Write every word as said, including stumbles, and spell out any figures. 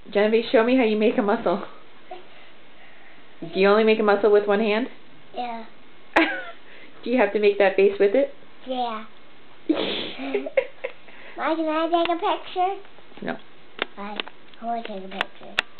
Jennavive, show me how you make a mussel. Do you only make a mussel with one hand? Yeah. Do you have to make that face with it? Yeah. Mike, can I take a picture? No. Bye. I want to take a picture.